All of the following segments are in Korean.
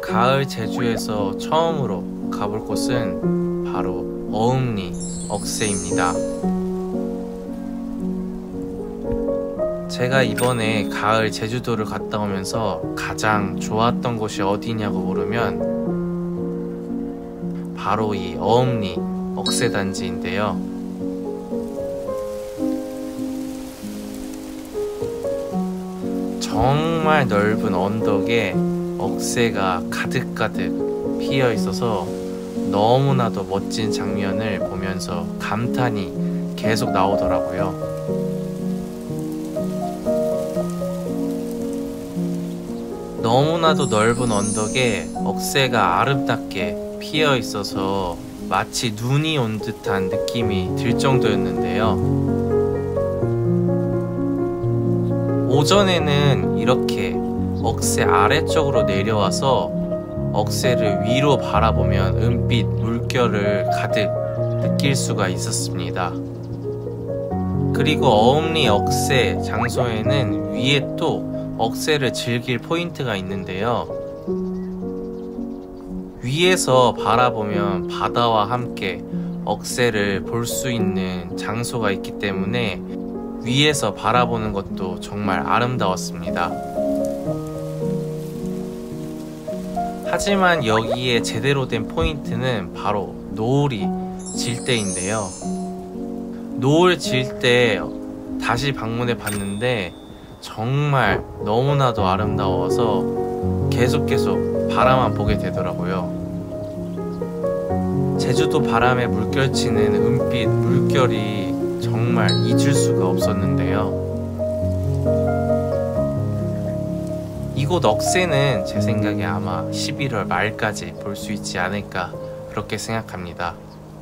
가을 제주에서 처음으로 가볼 곳은 바로 어음리 억새입니다. 제가 이번에 가을 제주도를 갔다 오면서 가장 좋았던 곳이 어디냐고 물으면 바로 이 어음리 억새단지인데요. 정말 넓은 언덕에 억새가 가득가득 피어 있어서 너무나도 멋진 장면을 보면서 감탄이 계속 나오더라고요. 너무나도 넓은 언덕에 억새가 아름답게 피어 있어서 마치 눈이 온 듯한 느낌이 들 정도였는데요. 오전에는 이렇게 억새 아래쪽으로 내려와서 억새를 위로 바라보면 은빛 물결을 가득 느낄 수가 있었습니다. 그리고 어음리 억새 장소에는 위에 또 억새를 즐길 포인트가 있는데요. 위에서 바라보면 바다와 함께 억새를 볼 수 있는 장소가 있기 때문에 위에서 바라보는 것도 정말 아름다웠습니다. 하지만 여기에 제대로 된 포인트는 바로 노을이 질 때인데요. 노을 질 때 다시 방문해 봤는데 정말 너무나도 아름다워서 계속 바라만 보게 되더라고요. 제주도 바람에 물결치는 은빛 물결이 정말 잊을 수가 없었는데요. 이곳 억새는 제 생각에 아마 11월 말까지 볼 수 있지 않을까 그렇게 생각합니다.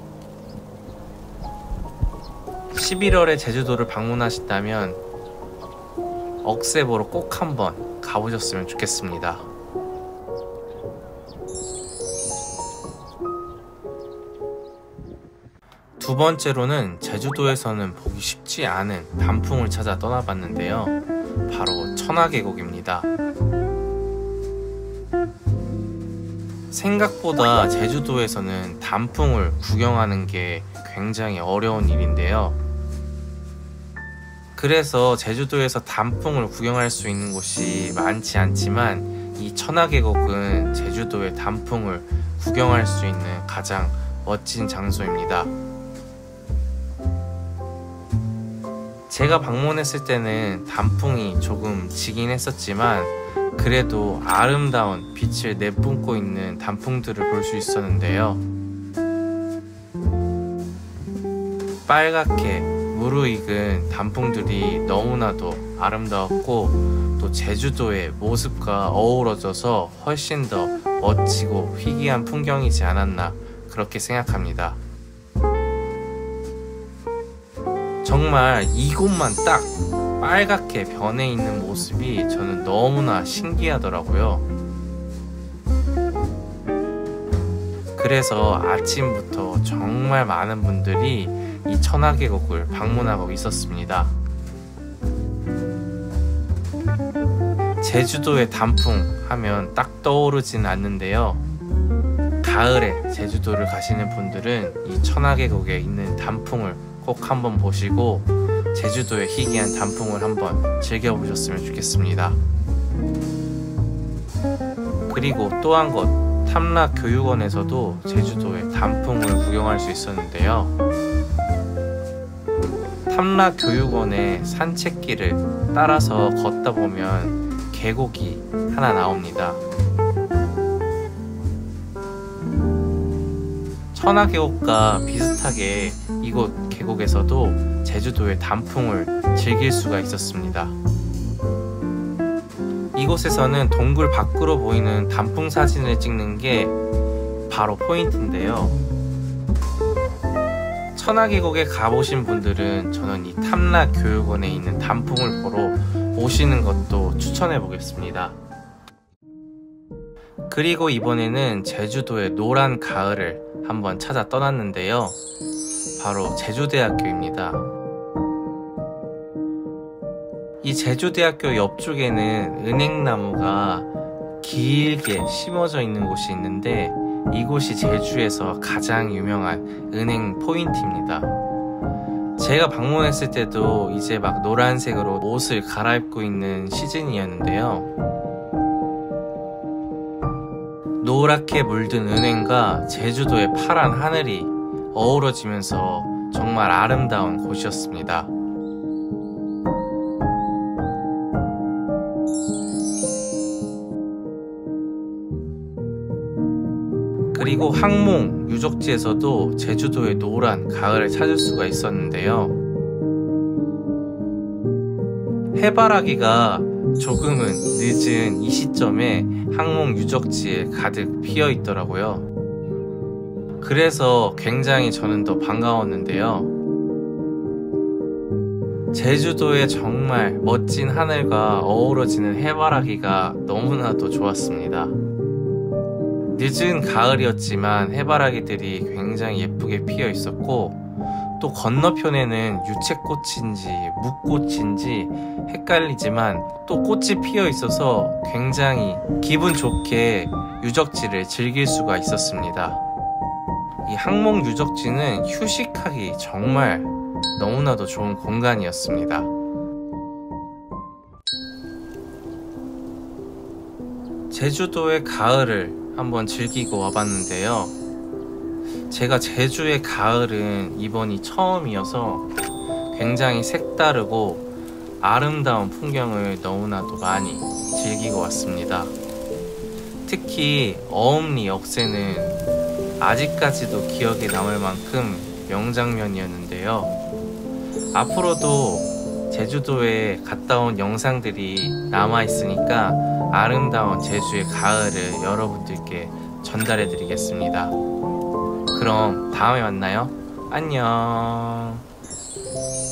11월에 제주도를 방문하신다면 억새 보러 꼭 한번 가보셨으면 좋겠습니다. 두 번째로는 제주도에서는 보기 쉽지 않은 단풍을 찾아 떠나봤는데요. 바로 천하계곡입니다. 생각보다 제주도에서는 단풍을 구경하는 게 굉장히 어려운 일인데요. 그래서 제주도에서 단풍을 구경할 수 있는 곳이 많지 않지만 이 천하계곡은 제주도의 단풍을 구경할 수 있는 가장 멋진 장소입니다. 제가 방문했을 때는 단풍이 조금 지긴 했었지만 그래도 아름다운 빛을 내뿜고 있는 단풍들을 볼 수 있었는데요. 빨갛게 무르익은 단풍들이 너무나도 아름다웠고 또 제주도의 모습과 어우러져서 훨씬 더 멋지고 희귀한 풍경이지 않았나 그렇게 생각합니다. 정말 이곳만 딱 빨갛게 변해 있는 모습이 저는 너무나 신기하더라고요. 그래서 아침부터 정말 많은 분들이 이 천하계곡을 방문하고 있었습니다. 제주도의 단풍 하면 딱 떠오르진 않는데요. 가을에 제주도를 가시는 분들은 이 천하계곡에 있는 단풍을 꼭 한번 보시고 제주도의 희귀한 단풍을 한번 즐겨보셨으면 좋겠습니다. 그리고 또 한 곳, 탐락교육원에서도 제주도의 단풍을 구경할 수 있었는데요. 탐락교육원의 산책길을 따라서 걷다 보면 계곡이 하나 나옵니다. 천하계곡과 비슷하게 이곳 계곡에서도 제주도의 단풍을 즐길 수가 있었습니다. 이곳에서는 동굴 밖으로 보이는 단풍 사진을 찍는 게 바로 포인트인데요. 천하계곡에 가보신 분들은 저는 이 탐락교육원에 있는 단풍을 보러 오시는 것도 추천해 보겠습니다. 그리고 이번에는 제주도의 노란 가을을 한번 찾아 떠났는데요. 바로 제주대학교입니다. 이 제주대학교 옆쪽에는 은행나무가 길게 심어져 있는 곳이 있는데 이곳이 제주에서 가장 유명한 은행 포인트입니다. 제가 방문했을 때도 이제 막 노란색으로 옷을 갈아입고 있는 시즌이었는데요. 노랗게 물든 은행과 제주도의 파란 하늘이 어우러지면서 정말 아름다운 곳이었습니다. 그리고 항몽 유적지에서도 제주도의 노란 가을을 찾을 수가 있었는데요. 해바라기가 조금은 늦은 이 시점에 항몽 유적지에 가득 피어 있더라고요. 그래서 굉장히 저는 더 반가웠는데요. 제주도의 정말 멋진 하늘과 어우러지는 해바라기가 너무나도 좋았습니다. 늦은 가을이었지만 해바라기들이 굉장히 예쁘게 피어 있었고, 또 건너편에는 유채꽃인지 묵꽃인지 헷갈리지만 또 꽃이 피어 있어서 굉장히 기분 좋게 유적지를 즐길 수가 있었습니다. 이 항몽 유적지는 휴식하기 정말 너무나도 좋은 공간이었습니다. 제주도의 가을을 한번 즐기고 와봤는데요. 제가 제주의 가을은 이번이 처음이어서 굉장히 색다르고 아름다운 풍경을 너무나도 많이 즐기고 왔습니다. 특히 어음리 역세는 아직까지도 기억에 남을 만큼 명장면이었는데요. 앞으로도 제주도에 갔다 온 영상들이 남아있으니까 아름다운 제주의 가을을 여러분들께 전달해 드리겠습니다. 그럼 다음에 만나요. 안녕.